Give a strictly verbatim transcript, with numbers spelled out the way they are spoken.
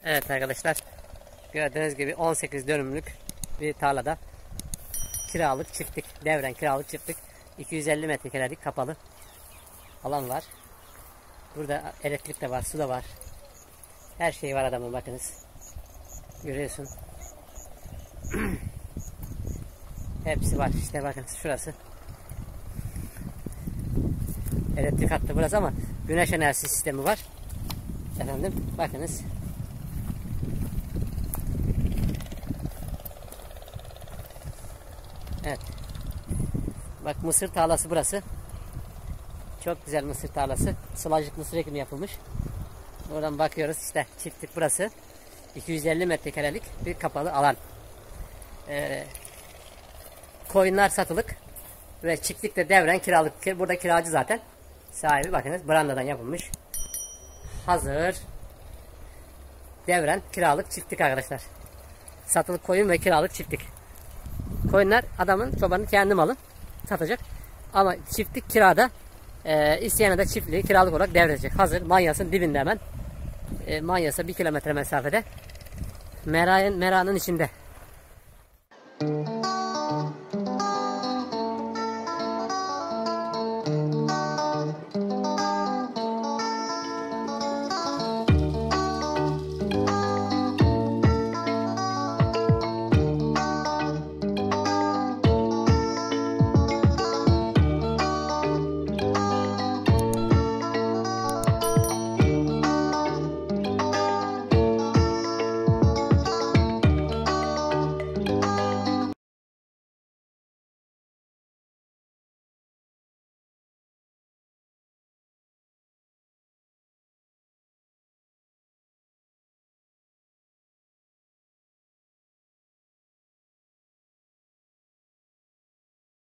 Evet arkadaşlar, gördüğünüz gibi on sekiz dönümlük bir tarlada kiralık çiftlik, devren kiralık çiftlik, iki yüz elli metrekarelik kapalı alan var. Burada elektrik de var, su da var. Her şey var adamın, bakınız. Görüyorsun. Hepsi var. İşte bakın şurası. Elektrik hattı burası ama güneş enerjisi sistemi var. Efendim bakınız. Evet. Bak, mısır tarlası burası. Çok güzel mısır tarlası. Sılajlık mısır ekimi yapılmış. Buradan bakıyoruz, işte çiftlik burası. iki yüz elli metrekarelik bir kapalı alan. Ee, koyunlar satılık ve çiftlik de devren kiralık. Burada kiracı zaten. Sahibi bakınız, brandadan yapılmış. Hazır. Devren kiralık çiftlik arkadaşlar. Satılık koyun ve kiralık çiftlik. Koyunlar adamın, çobanın kendi malı, satacak. Ama çiftlik kirada. E, isteyene de çiftliği kiralık olarak devredecek. Hazır, Manyas'ın dibinde hemen. E, Manyas'a bir kilometre mesafede. Mera'nın Mera'nın içinde.